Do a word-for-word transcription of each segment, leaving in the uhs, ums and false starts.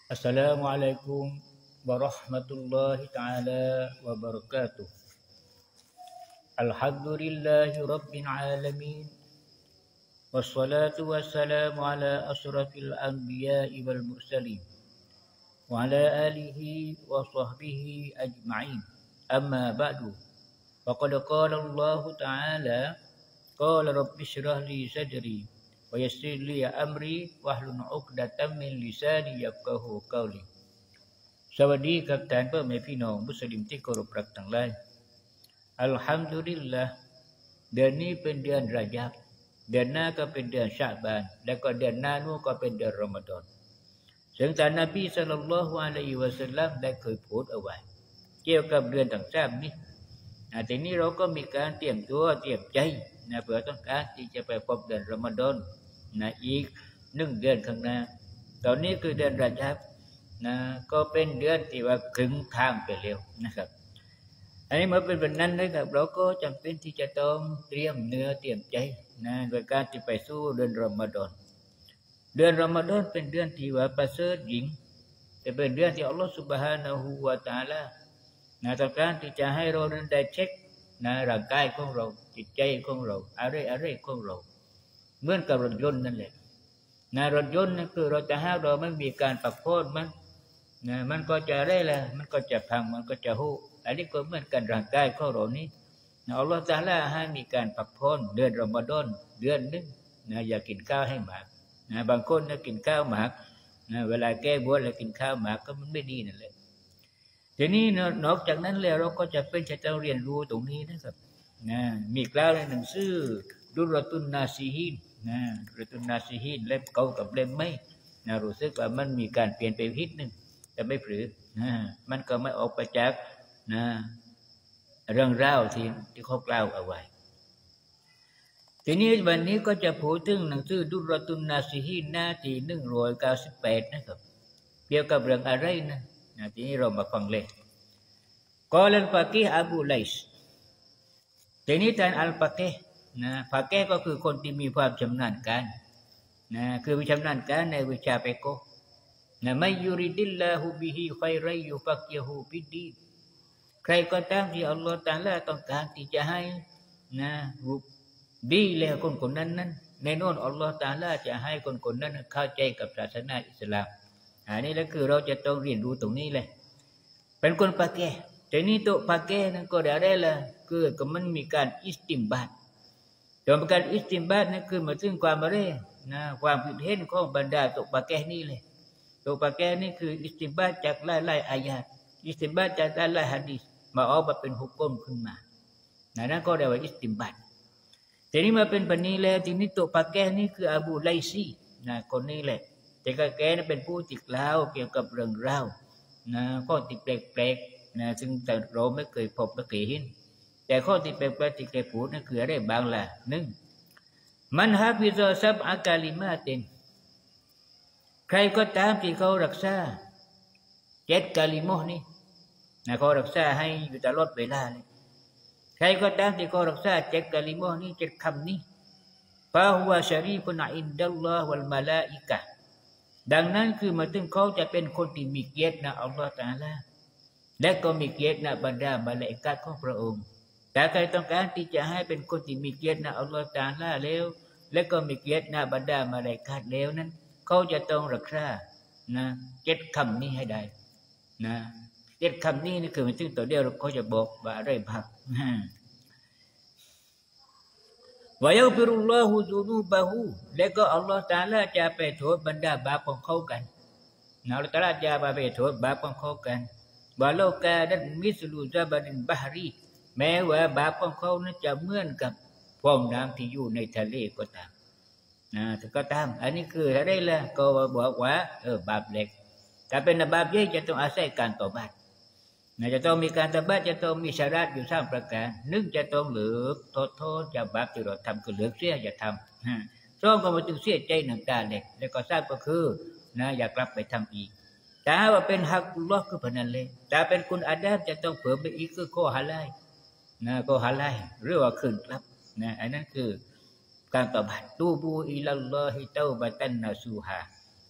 Assalamualaikum warahmatullahi taala wabarakatuh. Alhamdulillahi rabbil alamin. Wassalatu wassalamu ala asyrafil anbiya'i wal mursalin wa ala alihi wa sahbihi ajma'in. Amma ba'du. Faqad qala Allah ta'ala qala rabbi shrah li sadri wa yassir li amri wahlul 'uqdatam min lisani yafqahu qawli. สวัสดีครับท่านพ่อแม่พี่น้องมุสลิมที่เคารพรักทั้งหลายอัลฮัมดุลิลละห์เดือนนี้เป็นเดือนระญับเดือนหน้าก็เป็นเดือนชะบานและก็เดือนหน้านู้นก็เป็นเดือนรอมฎอนซึ่งท่านนบีศ็อลลัลลอฮุอะลัยฮิวะซัลลัมได้เคยพูดเอาไว้เกี่ยวกับเดือนต่างๆนี้ทีนี้เราก็มีการเตรียมตัวเตรียมใจนะเพื่อต้องการที่จะไปพบเดือนรอมฎอนนะอีกหนึ่งเดือนข้างหน้าตอนนี้คือเดือนระญับนะก็เป็นเดือนที่ว่าครึ่งทางไปเร็วนะครับอันนี้เมื่อเป็นแบบนั้นนะครับเราก็จำเป็นที่จะต้องเตรียมเนื้อเตรียมใจนะโดยการที่ไปสู้เดือนรอมฎอนเดือนรอมฎอนเป็นเดือนที่ว่าประเสริฐยิ่งแต่เป็นเดือนที่อัลลอฮฺซุบฮานะฮูวะตะอาลานะต้องการที่จะให้เราได้เช็คนะร่างกายของเราจิตใจของเราอะไรอะไรของเราเหมือนกับรถยนต์นั่นแหละนะรถยนต์นั่นคือเราจะให้เราไม่มีการปรับโทษมันนะมันก็จะได้ละมันก็จะพังมันก็จะหูอันนี้ก็เหมือนกันร่างกายของเรานี้นะอัลลอฮฺตะอาลาให้มีการปรับโทษเดือนรอมฎอนเดือนนึงนะอย่ากินข้าวให้มากนะบางคนนะกินข้าวมากนะเวลาแก้บวชแล้วกินข้าวมากก็มันไม่ดีนั่นแหละทีนี้นอกจากนั้นแล้วเราก็จะเป็นจะต้องเรียนรู้ตรงนี้นะครับนะมีกล่าวในหนังสือดุรตุนนาซีฮีนนะดุรตุนนาซีฮีนเล่มเก่ากับเล่มใหม่นะรู้สึกว่ามันมีการเปลี่ยนไปนิดนึงแต่ไม่ผือนะมันก็ไม่ออกไปจากนะเรื่องราวที่ที่เขากล่าวเอาไว้ทีนี้วันนี้ก็จะพูดถึงหนังสือดุรตุนนาซีฮีนหน้าที่หนึ่งร้อยเก้าสิบแปดนะครับเกี่ยวกับเรื่องอะไรนะนะทีนี้เรามาฟังเลยกอลัลฟากีฮ์อบูไลซ์ทีนี้ท่านอัลฟากีฮ์นะฟากีฮ์ก็คือคนที่มีความชำนาญการนะคือมีชำนาญการในวิชาเปโกนะไม่ยูริดิลลาฮุบิฮิค็อยรัยยุฟักยะฮูบิดดีนใครก็ตามที่อัลลอฮฺตะอาลาต้องการที่จะให้นะดีแล้วคนคนนั้นนั้นแน่นอนอัลลอฮฺตะอาลาจะให้คนคนนั้นเข้าใจกับศาสนาอิสลามอันนี้แหละคือเราจะต้องเรียนรู้ตรงนี้เลยเป็นคนปาเกแต่นี่ตัวปาเกนั้นก็ได้ละคือก็มันมีการอิสติมบัตแต่การอิสติมบัตนั่นคือมาถึงความอะไรนะความคิดเห็นของบรรดาตัวปาเกนี่เลยตัวปาเกนี่คืออิสติมบัตจากหลายๆอายะห์อิสติมบัตจากหลายๆหะดีษมาออกมาเป็นหุกกลมขึ้นมานั่นก็เรียกว่าอิสติมบัตทีนี้มาเป็นปนี้แล้วทีนี้ตัวปาเกนี่คืออบูไลซีนะคนนี้แหละแต่ก็แกนั้นเป็นผู้ติดเล่าเกี่ยวกับเรื่องราวนะข้อติดแปลกๆนะซึ่งแต่เราไม่เคยพบไม่เคยเห็นแต่ข้อติดแปลกๆที่แกพูดนั่นคืออะไรบางล่ะหนึ่งมันฮาฟิซอซับอากาลิมาตินใครก็ตามที่เขารักษาเจ็ดกาลิโมนี่นะเขารักษาให้อยู่ตลอดเวลาเลยใครก็ตามที่เขารักษาเจ็ดกาลิโมนี่เจ็ดคำนี้ฟาฮุวะชะรีฟุนอินดัลลอฮ์วัลมะลาอิกะห์ดังนั้นคือมาถึงเขาจะเป็นคนที่มีเกียรตินะอัลลอฮฺตะอาลาและก็มีเกียรตินะบรรดามาลาอิกะฮ์ของพระองค์แต่ใครต้องการที่จะให้เป็นคนที่มีเกียรตินะอัลลอฮฺตะอาลาแล้วและก็มีเกียรตินะบรรดามาลาอิกะฮ์แล้วนั้นเขาจะต้องรักษานะเจ็ดคำนี้ให้ได้นะเจ็ดคำนี้นี่คือมันถึงตัวเดียวเขาจะบอกว่าอะไรบ้างวะยัฆฟิรุลลอฮุซุนูบะฮูและก็อัลลอฮฺตะอาลาจะไปโทษบรรดาบาปของเขากันนะอัลลอฮฺตะอาลาจะไปโทษบาปของเขากันวะลาอกาดันมิสลูซะบันบะฮรีแม้ว่าบาปของเขานั้นจะเหมือนกับฟองน้ำที่อยู่ในทะเลก็ตามนะก็ตามอันนี้คืออะไรล่ะก็บอกว่าเออบาปเล็กแต่เป็นบาปใหญ่จะต้องอาศัยการตอบัตนะจะต้องมีการตอบัตจะต้องมีชารัตอยู่สามประการหนึ่งจะต้องเหลือกโทษโทษจากบาปที่เราทำก็เหลือกเสียอย่าทำสองก็มาถึงเสียใจหนังตาเล็กแล้วก็ทราบก็คือนะอย่ากลับไปทำอีกแต่ว่าเป็นฮักกุลลอฮ์คือพนันเลยแต่เป็นคุณอาดัมจะต้องเพิ่มไปอีกคือข้อฮาลาลนะข้อฮาลาลหรือว่าคืนกลับนะอันนั้นคือการตอบัตตูบูอิลัลลอฮิเตาบะตันนะซูฮา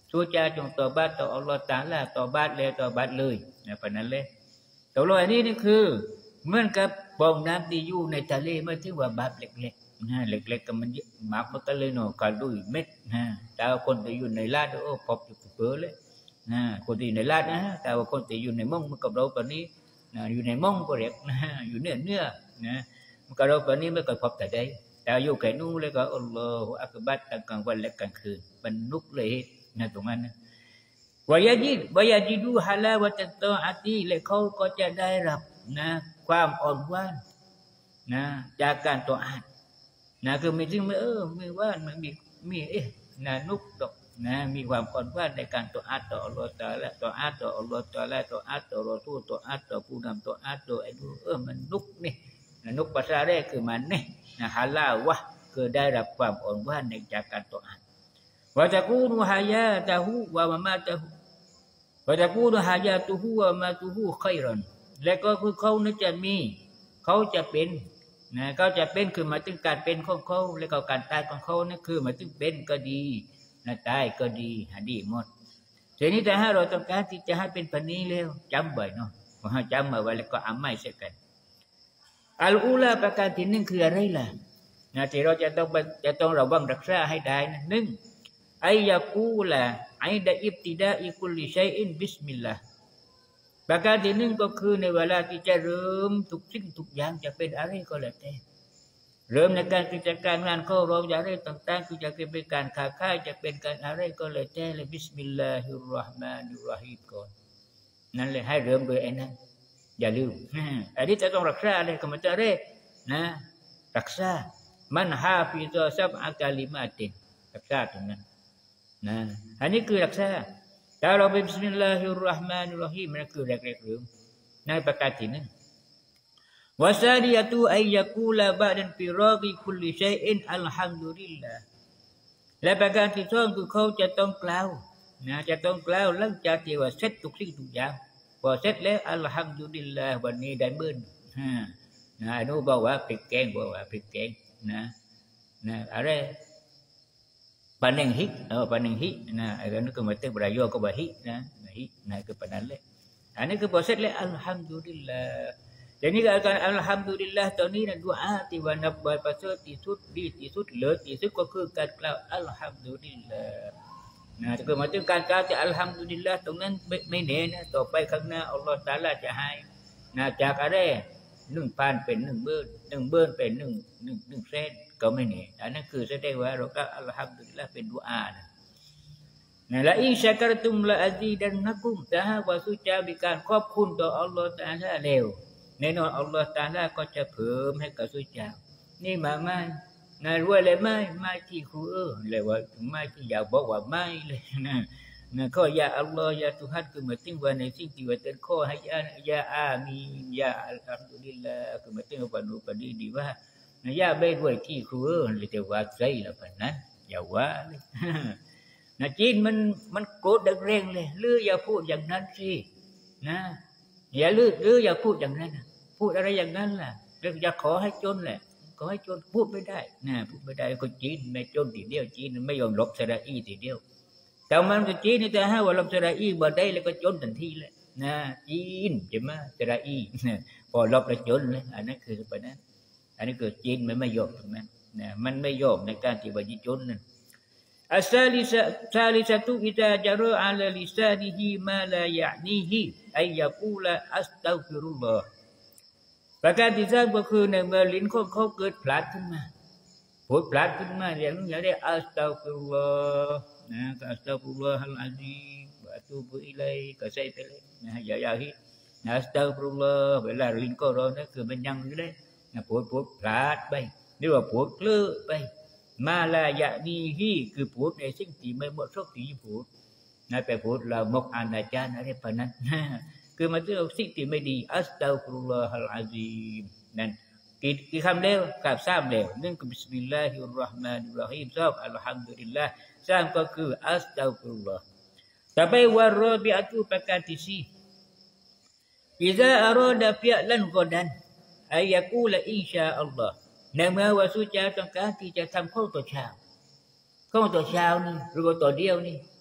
สู้จาจงต่อบาตต่ออัลลอฮฺตะอาลาต่อบาตเลยต่อบาตเลยนะปะนั้นเลยตกลงอันนี้นี่คือเหมือนกับปองน้ำที่อยู่ในทะเลไม่ถือว่าบาปเล็กๆนะเล็กๆก็มันมากมันก็เลยเนาะการดูเม็ดนะแต่คนที่อยู่ในลาดโอ้พบอยู่เปื้อเลยนะคนที่ในลาดนะแต่ว่าคนที่อยู่ในม่องมันกับเราตอนนี้นะอยู่ในม่องก็เรียกนะอยู่เนื้อเนื้อนะมันกับเราตอนนี้ไม่เคยพบแต่ใดแต่อยู่แค่นู้นเลยก็อัลลอฮฺอักบัรกลางวันและกลางคืนบรรลุเลยนะตรงนั้นนะวายาจิดวายาจิดูฮาลาวะตัตตออาตีและเขาก็จะได้รับนะความอ่อนหวานนะจากการต่ออาตนะคือไม่ถึงไม่เออไม่ว่ามันมีมีเอ๊ะนะนุกตกนะมีความอ่อนหวานในการต่ออาตต่ออัลลอฮฺตะอาลาต่ออาตต่ออัลลอฮฺตะอาลาต่ออาตต่อรอซูลต่ออาตต่อผู้นำต่ออาตต่อไอ้ดูเออมันนุกนี่นะนุกภาษาแรกคือมันนี่นะฮาลาวะคือได้รับความอ่อนหวานในจากการต่ออาตวะตะกูนุฮายาตะฮูวะมะมาตะฮูวะตะกูนุฮายาตุฮูวะมาตุฮูค็อยรันและก็คือเขานั้นจะมีเขาจะเป็นนะเขาจะเป็นคือหมายถึงการเป็นของเขาและก็การตายของเขานั่นคือหมายถึงเป็นก็ดีนะตายก็ดีหาดีหมดทีนี้แต่ถ้าเราต้องการที่จะให้เป็นพันนี้แล้วจำไว้เนาะพอจำมาไว้แล้วก็เอาไม่เสียกันอัลอูลาประการที่หนึ่งคืออะไรล่ะนะที่เราจะต้องจะต้องระวังรักษาให้ได้นะหนึ่งไอยากูลาไอดะอิบติดาอิคุลิชัยอินบิสมิลลาห์ประการที่หนึ่งก็คือในเวลาที่จะเริ่มทุกสิ่งทุกอย่างจะเป็นอะไรก็แล้วแต่เริ่มในการกิจการงานเข้าเราจะอะไรต่างๆคือจะเป็นการค้าขายจะเป็นการอะไรก็แล้วแต่เลยบิสมิลลาฮิรเราะห์มานิรเราะฮีมก่อนนั่นเลยให้เริ่มโดยไอ้นั้นอย่าลืมอันนี้จะต้องรักษาอะไรก็มันจะได้นะรักษามันฮาฟิซอซับอากาลิมาตินรักษาตรงนั้นนะอันนี้คือรักษาถ้าเราเป็นบิสมิลลาฮิรเราะห์มานิรเราะฮีมนั่นคือแรกๆเริ่มในประการที่หนึ่งวะซาดียะตุอัยยะกูลาบะดันฟิรอกิคุลิชัยอินอัลฮัมดุลิลลาห์และประการที่สองคือเขาจะต้องกล่าวนะจะต้องกล่าวหลังจากที่ว่าเสร็จทุกสิ่งทุกอย่างพอเสร็จแล้วอัลฮัมดุลิลลาห์วันนี้ได้มื้อนะอนุบอกว่าพริกแกงบอกว่าพริกแกงนะนะอะไรปันหนึ่งฮิเออปันหนึ่งฮินะไอ้นั่นก็มาเติมประโยชน์ก็ว่าฮินะฮินะคือปันนั้นเลยอันนี้คือพอเสร็จแล้วอัลฮัมดุลิลลาห์jadi kalau alhamdulillah tahun ini doa tiba nak buat pasal tisut di tisut le tisutก็คือการกล่าวอัลฮัมดุลิลลาห์นะถ้าเกิดมาถึงการกล่าวจะอัลฮัมดุลิลลาห์ตรงนั้นไม่ไม่แน่นะต่อไปข้างหน้าอัลลอฮฺตะอาลาจะให้นะจากอะไรหนึ่งพันเป็นหนึ่งเบิ้ลหนึ่งเบิ้ลเป็นหนึ่งหนึ่งหนึ่งเซนก็ไม่แน่อันนั้นคือแสดงว่าเราก็อัลฮัมดุลิลลาห์เป็นดุอานะนะละอินชะกรตุมละอะซีดันนะกุมถ้าหากว่าสุจามีการขอบคุณต่ออัลลอฮฺตะอาลาแล้วแน่นอนอัลลอฮฺตะอาลาก็จะเพิ่มให้กับสุจานี่มาไม่นายรู้อะไรไม่ไม่ที่ครูเออเลยว่าไม่ที่อยากบอกว่าไม่เลยนะนะก็ยาอัลลอฮฺยาตุฮัดคือหมายถึงว่าในสิ่งที่ว่าเป็นข้อให้ยายาอามียาอัลฮัมดุลิลลาห์คือหมายถึงว่านุปดีดีว่านะยาไม่ด้วยที่ครูเออเลยแต่ว่าใจละพันนั้นอย่าว่าเลยนะจีนมันมันโกรธดังแรงเลยหรืออย่าพูดอย่างนั้นสินะอย่าลือหรืออย่าพูดอย่างนั้นพูดอะไรอย่างนั้นล่ะอย่าขอให้จนแหละขอให้จนพูดไม่ได้นะพูดไม่ได้คนจีนไม่จนทีเดียวจีนไม่ยอมลบสระอีทีเดียวแต่มันก็จีนนี่แต่ให้ว่าลบสระอีบ่ได้แล้วก็จนทันทีเลยนะจีนใช่ไหมสระอีพอลบแล้วจนเลยอันนั้นคือแบบนั้นอันนี้คือจีนมันไม่ยอมตรงนั้นนะมันไม่ยอมในการที่ว่าจนนั่นอัสซาลิซะซาลิซะตุอิซาจาระอะลาลิซานิฮิมาลายะนีฮิอัยยะกูลาอัสตัฆฟิรุลลอฮ์ประการที่สามก็คือในเมื่อลิ้นของเขาเกิดพลาดขึ้นมาพูดพลาดขึ้นมาอย่างนี้ได้อัสตัฆฟิรุลลอฮ์นะก็อัสตัฆฟิรุลลอฮ์อัลอะซีมวะอะตูบุอิลัยก็ใส่ไปเลยนะอย่าอย่าฮินะอัสตัฆฟิรุลลอฮ์เวลาลิ้นของเราเนี่ยคือมันยังอยู่เลยนะพูดพูดพลาดไปหรือว่าพูดเลื่อไปมาลายะนีฮีคือพูดในสิ่งที่ไม่เหมาะสมที่พูดนะไปพูดเรามกอาณาจารย์อะไรแบบนั้นคือมันเป็นสิ่งที่ไม่ดีอัสตัฆฟิรุลลอฮัลอะซีมนั่นกี่กี่คำแล้วกับสามแล้วหนึ่งคือบิสมิลลาฮิรเราะห์มานิรเราะฮีมสองอัลฮัมดุลิลลาห์สามก็คืออัสตัฆฟิรุลลอฮ์ต่อไปวะรอบิอะตุประการที่สี่อิซาอะรอดะฟิอลันกอดันอัยยะกูลอินชาอัลลอฮ์ในเมื่อว่าสุจาต้องการที่จะทำข้อต่อเช้าข้อต่อเช้านี่หรือว่าต่อเดียวนี่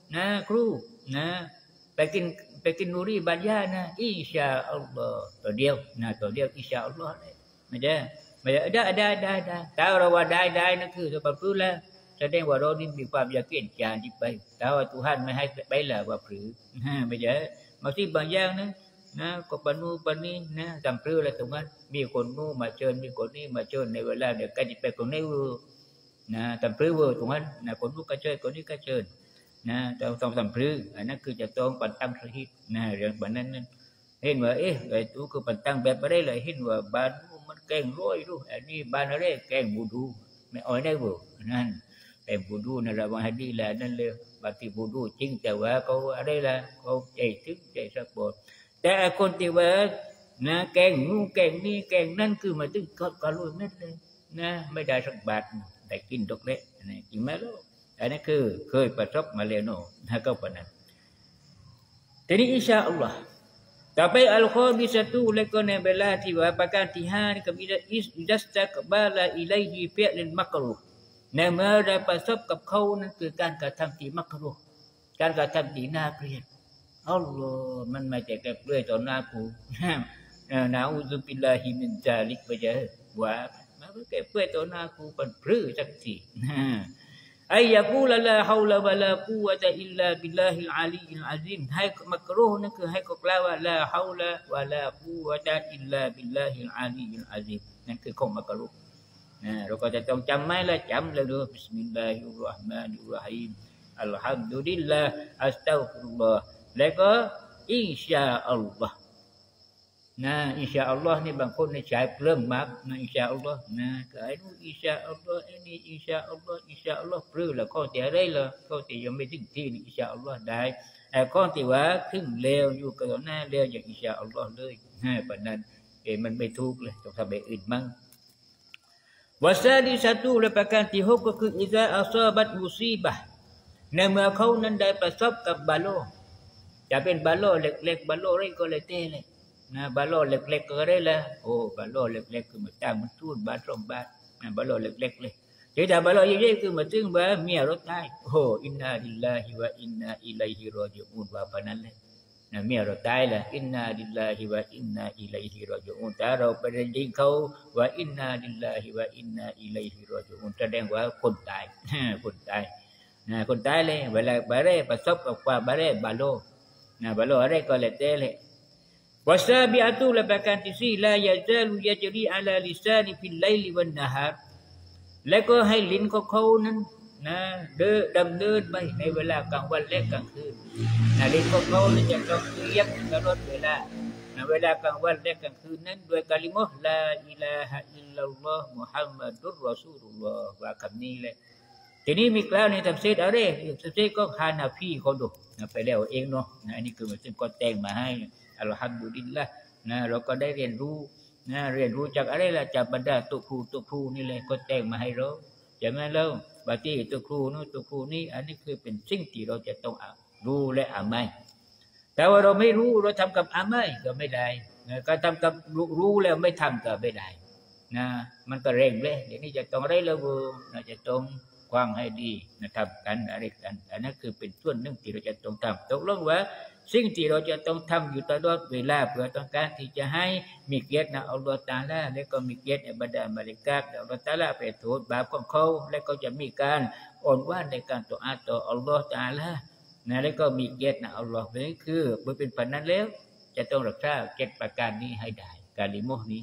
นะครูนะไปกินไปกินนูรีบานยานะอินชาอัลลอฮ์ตัวเดียวนะตัวเดียวอินชาอัลลอฮ์ไม่ได้ไม่ได้ได้ได้ได้ได้ถ้าเราว่าได้ได้นั่นคือจะปลื้มแล้วแสดงว่าเรานี่มีความอยากเปลี่ยนจานที่ไปแต่ว่าทุกท่านไม่ให้ไปแล้วว่าปลื้มไม่ใช่บางทีบางอย่างนะนะก็ปนูปนีนะจำปลื้มอะไรตรงนั้นมีคนนู้มาเชิญมีคนนี้มาเชิญในเวลาเดียวกันจะไปคนนี้นะจำปลื้มตรงนั้นนะคนนู้ก็เชิญคนนี้ก็เชิญนะต้องต้องจำปลื้มอันนั้นคือจะต้องปันตั้งสถิตนะเรื่องแบบนั้นเห็นว่าเอ๊ะไอ้ตัวคือปันตั้งแบบอะไรเลยเห็นว่าบ้านมันแกงร้อยดูอันนี้บ้านอะไรแกงบูดูไม่อ่อยได้บ่นั่นแกงบูดูนั่นแหละว่าให้ดีแหละนั่นเลยบางทีบูดูจริงแต่ว่าเขาอะไรล่ะเขาใจถึงใจสะกดแต่คนที่ว่านะแกงนู้แกงนี้แกงนั่นคือมาถึงก็ก็รู้เม็ดเลยนะไม่ได้สักบาทแต่กินตกเละนี่จริงไหมลูกอันนี้คือเคยประสบมาแล้วเนาะนะก็ปนนั้นทีนี้อินชาอัลลอฮ์ต่อไปอัลคอบิสตูแล้วก็ในเวลาที่ว่าประการที่ห้านี่ก็มีอิสดัสตะกบาลาอิลัยฮิเฟียลินมักรุในเมื่อได้ประสบกับเขานั่นคือการกระทำที่มักรุการกระทำที่น่าเกลียดอัลลอฮ์มันไม่ใช่แค่เปลือยต่อหน้ากูนะอูซุบิลลาฮิมินซาลิกไปเจอว่ามันแค่เปลือยต่อหน้ากูเป็นพลื้สักทีไอ้ยากูละลาฮาวลาวะลากูวะตะอิลลาบิลลาฮิลอาลีอิลอาซิมให้มักรูฮ์นั่นคือให้เขากล่าวว่าลาฮาวลาวะลากูวะตะอิลลาบิลลาฮิลอาลีอิลอาซิมนั่นคือของมักรูฮ์เราก็จะต้องจำไหมล่ะจำเลยดูบิสมิลลาฮิรเราะห์มานิรเราะฮีมอัลฮัมดุลิลลาฮ์อัสตัฆฟิรุลลอฮ์แล้วก็อินชาอัลลอฮ์นะอินชาอัลลอฮ์นี่บางคนในใช้เพิ่มมากนะอินชาอัลลอฮ์นะก็ไอ้นู่นอินชาอัลลอฮ์ไอ้นี่อินชาอัลลอฮ์อินชาอัลลอฮ์เพิ่มแล้วข้อที่อะไรล่ะข้อที่ยังไม่ถึงที่นี่อินชาอัลลอฮ์ได้แต่ข้อที่ว่าขึ้นเลวอยู่กับหน้าเลวอย่างอินชาอัลลอฮ์เลยให้ปานนั้นเอมันไม่ถูกเลยต้องทำแบบอื่นมั่งวาซาดิสตูและประการที่หกก็คืออิซาอัซาบัตมุซีบะห์ในเมื่อเขานั้นได้ประสบกับบาโลจะเป็นบาโลเล็กๆบาโลอะไรก็เลยเต้เลยนะบาโลเล็กๆก็ได้ละโอ้บาโลเล็กๆคือมาจ้างมันทูนบาทสองบาทนะบาโลเล็กๆเลยแต่ถ้าบาโลใหญ่ๆคือมาถึงว่าเมียรถได้โอ้อินนาลิลลาฮิวะอินนาอิลัยฮิรอญิอูนว่าปานนั้นเลยนะเมียรถได้ละอินนาลิลลาฮิวะอินนาอิลัยฮิรอญิอูนแต่เราไปเรียนยิงเขาว่าอินนาลิลลาฮิวะอินนาอิลัยฮิรอญิอูนแสดงว่าคนตายคนตายนะคนตายเลยเวลาบาเร่ประสบกับความบาเร่บาโลนะบาโลอะไรก็เลยเต้เลยวาซาบิอาตุและประการที่สี่ลายาซาลุยาจรีอัลาลิซานิฟิลไลลิวันนะฮาร์และก็ให้ลิ้นของเขานั้นนะเดินดำเนินไปในเวลากลางวันและกลางคืนนะลิ้นของเขาจะต้องเรียกตลอดเวลาในเวลากลางวันและกลางคืนนั้นด้วยกลิมะลาอิลาฮะอิลลัลลอฮ์มุฮัมมัดุรรอซูลุลลอฮ์ว่าคำนี้เลยทีนี้มีกล่าวในตัฟซีรอะไรตัฟซีรก็ฮานาฟีเขาดูนะไปแล้วเองเนาะนะอันนี้คือมันซึ่งก็แต่งมาให้อัลฮัมดุลิลละนะเราก็ได้เรียนรู้นะเรียนรู้จากอะไรล่ะจากบรรดาตัวครูตัวครูนี่เลยก็แต่งมาให้เราอย่างนั้นแล้วบางทีตัวครูนู้นตัวครูนี้อันนี้คือเป็นสิ่งที่เราจะต้องรู้และอ่านไม่แต่ว่าเราไม่รู้เราทำกับอ่านไม่ก็ไม่ได้นะการทำกับรู้แล้วไม่ทำก็ไม่ได้นะมันก็เร่งเลยเดี๋ยวนี้จะต้องอะไรแล้วนะจะต้องวางให้ดีนะครับกันอะไรกันอันนั้นคือเป็นส่วนหนึ่งที่เราจะต้องทำตกลงว่าสิ่งที่เราจะต้องทำอยู่ตลอดเวลาเพื่อต้องการที่จะให้มีเกียรตินะอัลลอฮฺตาลาและก็มีเกียรติในบรรดามาลิกาอัลลอฮฺตาลาไปโทษบาปของเขาและก็จะมีการอ่อนหวานในการต่ออาต่ออัลลอฮฺตาลานะและก็มีเกียรตินะอัลลอฮฺนี่คือเมื่อเป็นพันนั้นแล้วจะต้องรักษาเจ็ดประการนี้ให้ได้การลิโมนี้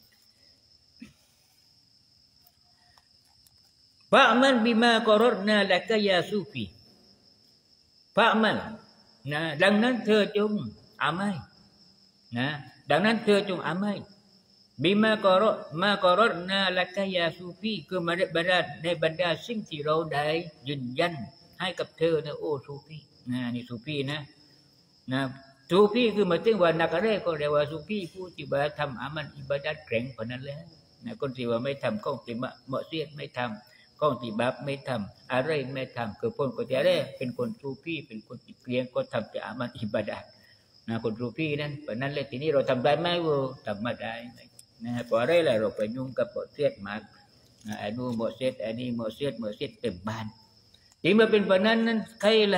ฟะมันบิมากรรนาละกยาซูฟีฟะมันนะดังนั้นเธอจงอามัยนะดังนั้นเธอจงอามัยบิมากรมากรนาละกยาซูฟีคือมาบรรดาในบรรดาสิ่งที่เราได้ยืนยันให้กับเธอนะโอ้ซูฟีนะนี่ซูฟีนะนะซูฟีคือหมายถึงว่านักอะไรก็เรียกว่าซูฟีผู้ที่บาทำอามันอิบาดัตแข็งกว่านั้นแล้วนะคนที่ว่าไม่ทำก็ติมะเหมาะเสียดไม่ทำก้องที่บาปไม่ทำอะไรไม่ทำคือคนก็จะได้เป็นคนซูฟีเป็นคนที่เพียงก็ทำแต่อามันอิบาดะนะคนซูฟีนั้นเพราะนั้นเลยทีนี้เราทำได้ไหมวะทำไม่ได้นะเพราะอะไรล่ะเราไปยุ่งกับโมเสสมากไอ้นู่นโมเสสไอ้นี่โมเสสโมเสสเต็มบ้านที่มาเป็นแบบนั้นนั้นใครล่ะ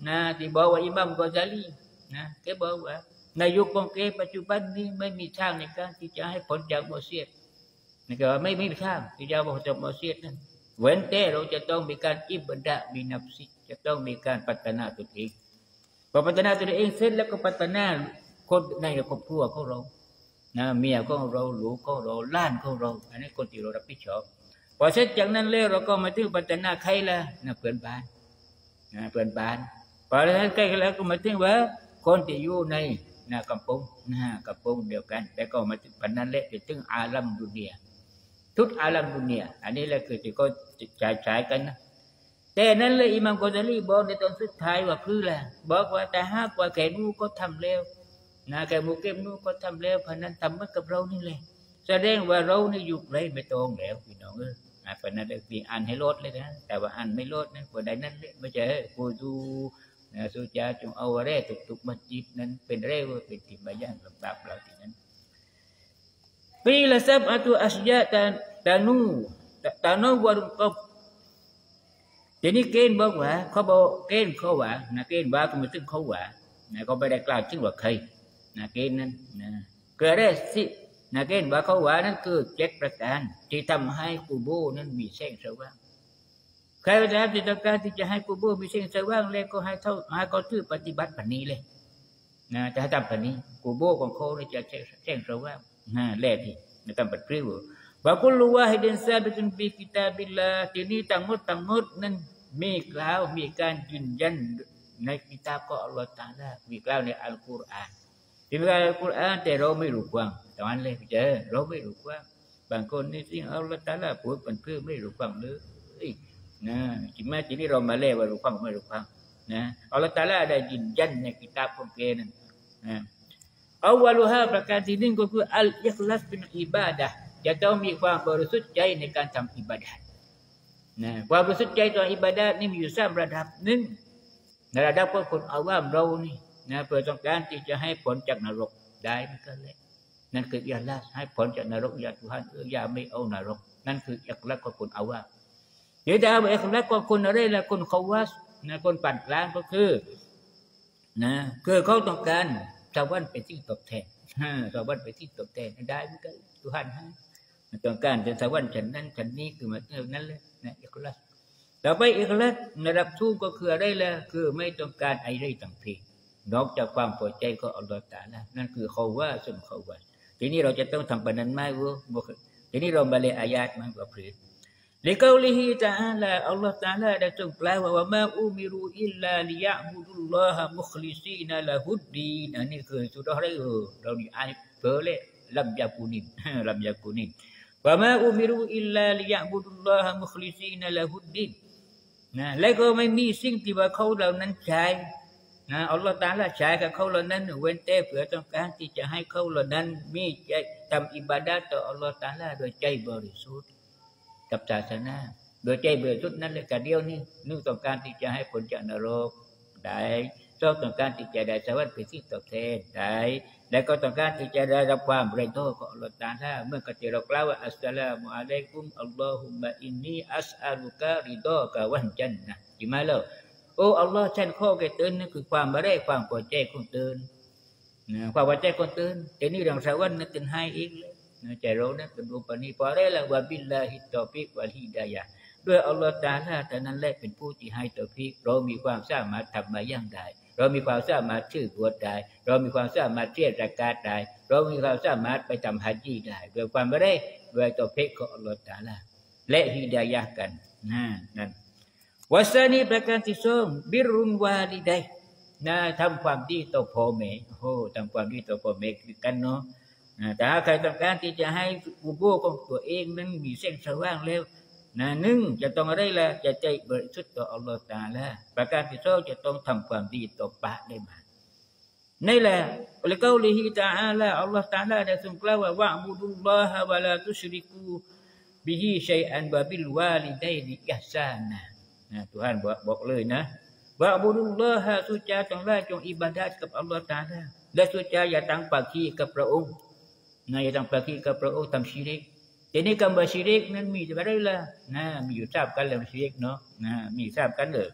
นะที่บอกว่าอิหม่ามกอซาลีนะแกบอกว่าในยุคของแกปัจจุบันนี้ไม่มีทางในการที่จะให้ผลจากมัสยิดนี่ก็ไม่ไม่มีทางที่จะบอกจากมัสยิดนั้นเว้นแต่เราจะต้องมีการอิบดะบินับซิจะต้องมีการพัฒนาตัวเองพอพัฒนาตัวเองเสร็จแล้วก็พัฒนาคนในครอบครัวของเรานะเมียของเราลูกของเราล้านของเราอันนี้คนที่เรารับผิดชอบพอเสร็จจากนั้นแล้วเราก็มาถึงพัฒนาใครล่ะนะเพื่อนบ้านนะเพื่อนบ้านพอแล้วใกล้แล้วก็มาถึงว่าคนที่อยู่ในนะกัมพูนะกัมพูเดียวกันแล้วก็มาถึงพันนั้นแหละไปถึงอาลัมดุเนียทุกอาลัมดุเนียอันนี้แหละคือที่เขาจ่ายจ่ายกันนะแต่นั้นเลยอิหม่ามกอซาลีบอกในตอนสุดท้ายว่าคือแหละบอกว่าแต่หากว่าแกนู้ก็ทำแล้วนะแกมูเก็บนู้ก็ทำแล้วพันนั้นทำเหมือนกับเรานี่แหละแสดงว่าเรานี่ยุคไรไม่ตรงแล้วพี่น้องเออพันนั้นได้ปีอ่านให้ลดเลยนะแต่ว่าอ่านไม่ลดนะคนใดนั้นเลยไม่ใช่กูดูนะสุจาจงเอาอะไรตุกๆมัสยิดนั้นเป็นเรื่องเป็นที่บายันลำบากเราที่นั้นปีละสับอัตุอัชยะตาตานูตานูวารุกบทีนี้เกณฑ์บอกว่าเขาบอกเกณฑ์เขาว่านะเกณฑ์ว่าก็มาถึงเขาว่านะเขาไม่ได้กล่าวถึงว่าใครนะเกณฑ์นั้นนะเกิดได้สินะเกณฑ์ว่าเขาว่านั้นคือเจ็ดประการที่ทำให้กูโบนั้นมีแสงสว่างใครจะทำที่ต้องการที่จะให้กูโบมีแสงสว่างเลยก็ให้เท่าให้เขาถือปฏิบัติแบบนี้เลยนะจะให้ทำแบบนี้กูโบของเขาเนี่ยจะแสงสว่างนะแรกที่ไม่ต้องปัดพริ้วว่ากุลวาฮิดินซาบิตุนบิกิตาบิลลาทีนี้ทั้งหมดทั้งหมดนั้นมีกล่าวมีการยืนยันในกิตาบของอัลลอฮฺตาลามีกล่าวในอัลกุรอานที่มีกล่าวในอัลกุรอานแต่เราไม่รู้ความแต่วันเลยเจอเราไม่รู้ความบางคนนี่สิ่งอัลลอฮฺตาลาพูดเป็นเพื่อไม่รู้ความเลยนะจริงไหมทีนี้เรามาเล่ว่ารู้ความไม่รู้ความนะอัลลอฮฺตาลาได้ยืนยันในกิตาบของแกนั้นนะอัลวาลุฮาประการที่หนึ่งก็คืออัลอิคลัสเป็นอิบาดะจะต้องมีความบริสุทธิ์ใจในการทำอิบาดะนะความบริสุทธิ์ใจต่ออิบาดะนี่มีอยู่สามระดับหนึ่งในระดับของคนอาวามเรานี่นะเพื่อต้องการที่จะให้ผลจากนรกได้นั่นก็เลยนั่นคืออิคลาสให้ผลจากนรกอย่าทุหันเอออย่าไม่เอานรกนั่นคืออิคลาสของคนอาวามเดี๋ยวจะเอาอิคลาสของคนอะไรล่ะคนเขาวัสนะคนปั่นกลางก็คือนะคือเขาต้องการสวรรค์เป็นที่ตอบแทนสวรรค์เป็นที่ตอบแทนได้เหมือนกันทุหันให้ต้องการจะสวรรค์ฉันนั้นฉันนี้คือมาเท่านั้นเลยนะอิคลาสต่อไปอิคลาสระดับสูงก็คืออะไรล่ะคือไม่ต้องการอะไรต่างเพลงนอกจากความพอใจของอัลลอฮฺตะอาลานั่นคือเขาว่าส่วนเขาว่าทีนี้เราจะต้องทำปนันไหมวะทีนี้เราบาลีอายาตมันก็เพลินลิกาลิฮิตะอาลาอัลลอฮฺตะอาลาได้ทรงกล่าวว่ามาอุมิรุอิลลาลิยะบุดุลลอฮะมุคลิซีนละฮุดดีนนี่คือสุดอะไรเออเราดีอ่านเผลอเลยลัมยากุนินลัมยากุนินว่ามาอุมิรุอิลลาลิยะบุดุลลอฮะมุคลิซีนละฮุดดีนะแล้วก็ไม่มีสิ่งที่ว่าเขาเหล่านั้นใช้นะอัลลอฮฺตะอาลาใช้กับเขาเหล่านั้นเว้นแต่เพื่อต้องการที่จะให้เขาเหล่านั้นมีใจทำอิบาดะห์ต่ออัลลอฮฺตะอาลาโดยใจบริสุทธิ์กับศาสนาโดยใจบริสุทธิ์นั้นเลยกะเดียวนี่นึกต้องการที่จะให้ผลจากนรกได้ต้องการที่จะได้สวรรค์เป็นที่ตอบแทนได้และก็ต้องการที่จะได้รับความเรโตของอัลลอฮฺตะอาลาเมื่อกติเรากล่าวว่าอัสสลามุอะลัยกุมอัลลอฮุมะอินนีอัสอัลุกะริดอกะวันจันนะจิมาแล้วโอ้อัลลอฮ์ฉันขอแก่เตือนนั่นคือความบริความพอใจของเตือนนะความพอใจของเตือนแต่นี่เรื่องสวรรค์นั่นเป็นให้อีกเลยนะใจเรานั้นเป็นรูปนี้พอได้แล้วว่าบิลลาฮิตตอฟิกวัลฮิดายะด้วยอัลลอฮ์ตะอาลาแต่นั้นแหละเป็นผู้ที่ให้ตอฟิกเรามีความสามารถทำมาอย่างใดเรามีความสามารถชื่อบวชได้เรามีความสามารถเทียบรากาศได้เรามีความสามารถไปทำฮัจญีได้ด้วยความบริด้วยตอฟิกของอัลลอฮ์ตะอาลาและฮิดายะกันนะนั่นวาสานีประการที่สองบิรุนวาลิดัยนะทำความดีต่อพ่อแม่โอ้ทำความดีต่อพ่อแม่คือกันเนาะแต่ถ้าใครต้องการที่จะให้กุโบของตัวเองนั้นมีแสงสว่างแล้วนะหนึ่งจะต้องอะไรล่ะจะใจบริสุทธิ์ต่ออัลลอฮฺตะอาลาประการที่สองจะต้องทำความดีต่อปากได้มานี่แหละอัลกอลิฮิตะอาลาอัลลอฮฺตะอาลาได้ทรงกล่าวว่าวะอ์บุดุลลอฮะวะลาตุชริกูบิฮิชัยอันวะบิลวาลิดัยนิอิห์ซานะTuhanบอกเลยนะว่าอับดุลลอฮะสุจาจงละจงอิบาดะห์กับอัลลอฮฺตะอาลาและสุจาอย่าตั้งปากขี้กับพระองค์นะอย่าตั้งปากขี้กับพระองค์ทำชิริกทีนี้คำว่าชิริกนั้นมีอะไรล่ะนะมีอยู่ทราบกันแล้วชิริกเนาะนะมีทราบกันเลย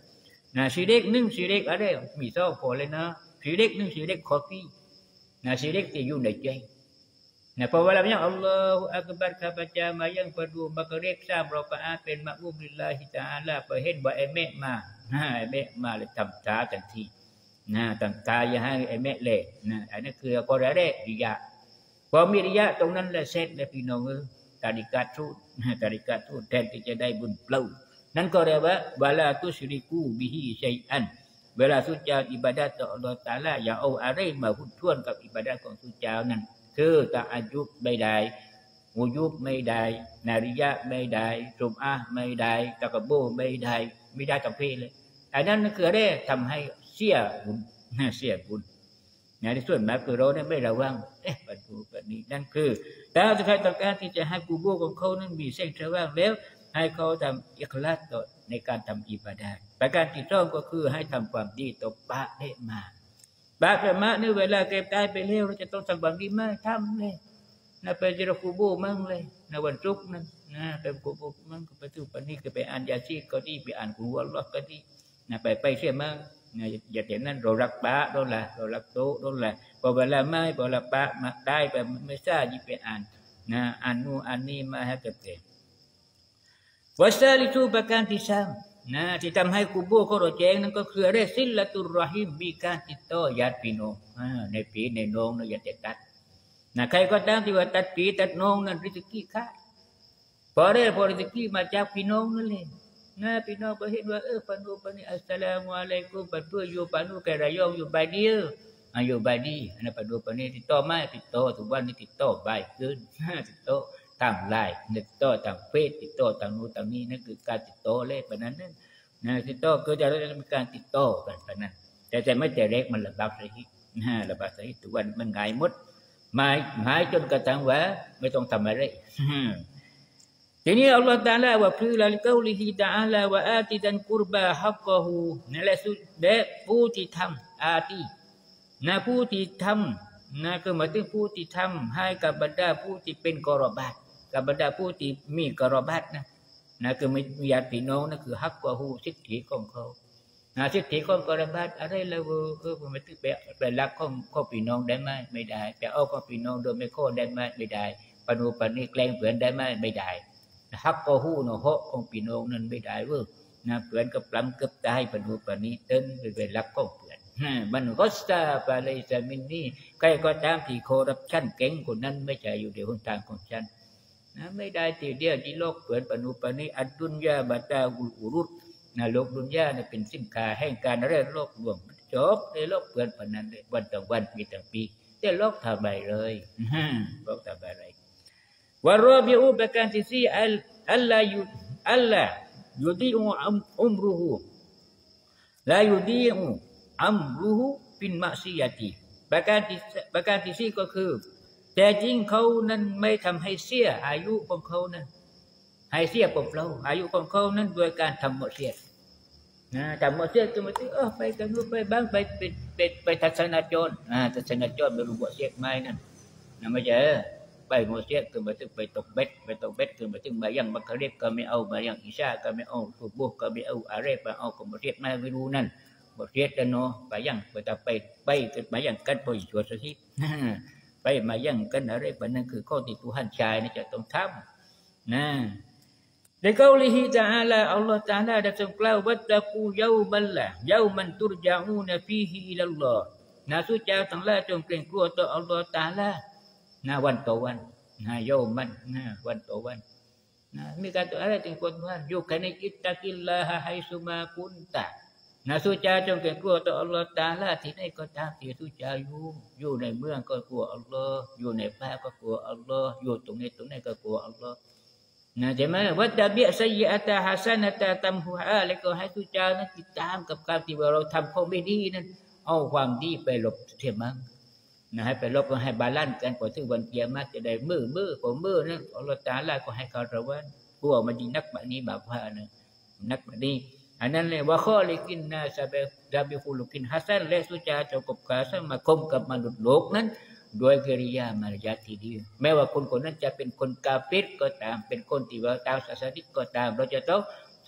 นะชีเด็กหนึ่งชีเด็กอะไรมีสองคนเลยนะชีเด็กหนึ่งชีเด็กคอฟีนะชีเด็กที่อยู่ในใจนะพอเวลาอย่างอัลลอฮฺอักบัรข้าพเจ้ามายังประดูมากระเรียกสามเราก็อาเป็นมะมุมลิลลาฮิตาอัลลาไปเห็นว่าไอ้แม่มาไอ้แม่มาเลยทำตาทันทีนะทำตาอย่าให้ไอ้แม่เละนะอันนั้นคือก็ได้ริยะพอมีริยะตรงนั้นแหละเสร็จแล้วพี่น้องเออตาดิกาทูตตาดิกาทูตแทนที่จะได้บุญเปล่านั่นก็เรียกว่าบาลาตุชริกูบิฮิชัยอันเวลาสุจาอิบาดะต่ออัลลอฮฺตาลาอย่าเอาอะไรมาหุ่นท่วนกับอิบาดะของสุจานั้นคือตะอายุบไม่ได้วูยุบไม่ได้นาริยะไม่ได้จุมอะไม่ได้ตะกบูไม่ได้ไม่ได้กับเพลเลยอันนั้นคืออะไรทำให้เสียบุญเสียบุญในที่ส่วนมากคือเราเนี่ยไม่ระวังเอ๊ะปัจจุบันนี้นั่นคือแต่ถ้าใครต้องการที่จะให้กูโบของเขานั้นมีแสงสว่างแล้วให้เขาทำอิคลาสต่อในการทำอิบาดะห์ประการที่สองก็คือให้ทำความดีต่อปะเดมาปะเดมาเนี่ยเวลาเก็บตายไปแล้วเราจะต้องทำความดีมากทำเลยนะไปจิรกูโบมั่งเลยในวันศุกร์นั้นนะไปกูโบมั่งไปทุกปนี้ก็ไปอ่านยาชีก็ดีไปอ่านกุรอานก็ดีนะไปไปเสียมั่งนะอย่าเห็นนั้นเรารักปะนั่นแหละเรารักโตนั่นแหละพอเวลาไม่พอละปะมาได้ไปไม่ทราบยิ่งไปอ่านนะอ่านนู่นอ่านนี่มาให้เกิดเกิดวัสลิทูประการที่สามนะที่ทำให้กุโบเขาเราแจ้งนั่นก็คือเรื่องศิลตุรรหิมมีการติดต่อญาติพี่น้องในปีในน้องในญาติตัดนะใครก็ตามที่ว่าตัดปีตัดน้องนั้นริสกี้ขาดพอได้พอริสกี้มาจากพี่น้องนั่นเลยนะพี่น้องก็เห็นว่าเออปนุปนิอัสสลามุอะลัยกุมปัดเพื่ออยู่ปนุแกระยองอยู่ใบเดียวอยู่ใบดีอันนั้นปนุปนิติดต่อไม่ติดต่อทุกวันนี้ติดต่อใบขึ้นติดต่อทางไลน์ติดต่อทางเฟซติดต่อทางนู้นทางนี้นั่นคือการติดต่อเลขแบบนั้นนั่นนะติดต่อก็จะได้มีการติดต่อกันแบบนั้นแต่แต่ไม่แต่เล็กมันระบาดสหินะระบาดสหิทุกวันมันง่ายหมดหมายหายจนกระทั่งว่าไม่ต้องทำอะไรทีนี้อัลลอฮฺตะอาลาว่าคือละกอลิฮิตะอาลาว่าอาติดันกุรบาฮักกะฮูนั่นแหละสุดเด็กผู้ที่ทำอาตินะผู้ที่ทำนะคือหมายถึงผู้ที่ทำให้กับบรรดาผู้ที่เป็นกอรบาตกับบรรดาผู้ที่มีกรบัตนะนะคือมีญาติพี่น้องนั่นคือฮักกะฮูสิทธิของเขานะสิทธิของกรบัตอะไรแล้วเออมันถือเป็นเป็นหลักของของพี่น้องได้ไหมไม่ได้แต่เอาของพี่น้องโดยไม่ข้อได้ไหมไม่ได้ปนุปนิแกล้งเพื่อนได้ไหมไม่ได้ฮักกะฮูเนาะของพี่น้องนั้นไม่ได้เว้ยนะเพื่อนกับปล้ำกับตายปนุปนิเต้นเป็นหลักของเพื่อนมันก็สตาปาเลยจะมินนี่ใครก็ตามที่คอร์รัปชันเก่งคนนั้นไม่ใช่อยู่ในหนทางของฉันนะไม่ได้ทีเดียวที่โลกเปิดปนุปนิอัดดุนยาบัตาอุอุรุตนะโลกดุนยาเนี่ยเป็นสินค้าแห่งการเรียนโลกรวมจบในโลกเปิดปนันวันต่อวันปีต่อปีแต่โลกทำไรเลยโลกทำไรวะรอบิอูประการที่สี่อัลอัลลายุอัลลายุดีอุอุมรุหูลายุดีอุอัมรุหูปินมักซิยาติประการที่ประการที่สี่ก็คือแต่จริงเขานั้นไม่ทำให้เสียอายุของเขานั้นให้เสียเปล่าอายุของเขานั้นโดยการทำหมดเสียนะทำหมดเสียคือมาที่เออไปกันนู้นไปบ้างไปไปไปไปทัศนจรอ่าทัศนจรไม่รู้ว่าเสียไหมนั่นนะไม่ใช่ไปหมดเสียคือมาถึงไปตกเบ็ดไปตกเบ็ดคือมาถึงมายังบัคเรียบก็ไม่เอามายังอิชาก็ไม่เอาสุบุก็ไม่เอาอะไรไปเอาก็หมดเสียไม่ไม่รู้นั่นหมดเสียแต่เนาะไปยังไปแต่ไปไปขึ้นมายังกันไปชวนสิไปมายังกันอะไรแบบนั้นคือข้อที่ทุหันชายนี่จะต้องทำนะในกล่าวลิฮิตะอาลาอัลลอฮฺตะอาลาได้ทรงกล่าววัตตะกูยาบัลละยามันตุรจาอูนฟีฮิอิลัลลอฮฺนะสุจาทั้งหลายจงเกรงกลัวต่ออัลลอฮฺตะอาลานะวันต่อวันนะยามันนะวันต่อวันนะมีการตัวอะไรถึงคนว่าอยู่ในอิตตะกิลลาฮะไฮซุมากุนตะนะสุจาจงเกรงกลัวต่ออัลลอฮฺตะอาลาที่ไหนก็ตามที่สุจาอยู่อยู่ในเมืองก็กลัวอัลลอฮฺอยู่ในป่าก็กลัวอัลลอฮฺอยู่ตรงนี้ตรงนี้ก็กลัวอัลลอฮฺนะใช่ไหมวัดดาบิอัสยิอัตาฮัสนะตาตัมฮุอาแล้วก็ให้สุจานั้นติดตามกับการที่เราทำข้อไม่ดีนั้นเอาความดีไปลบเทียมังนะให้ไปลบก็ให้บาลานซ์กันพอถึงวันเกียรติจะได้มือมือพอมือนั้นอัลลอฮฺตะอาลาก็ให้เขาระวังกลัวมันดีนักแบบนี้แบบว่านะนักแบบนี้อันนั้นเลยว่าข้อลิกินนาซาเบดาบิฟุลุกินฮัสซันและสุจาเจ้ากับกาสมาคมกับมนุษย์โลกนั้นโดยกิริยามารยาทที่ดีแม้ว่าคนคนนั้นจะเป็นคนกาเฟรก็ตามเป็นคนที่ว่าตามศาสนาก็ตามเราจะต้องแส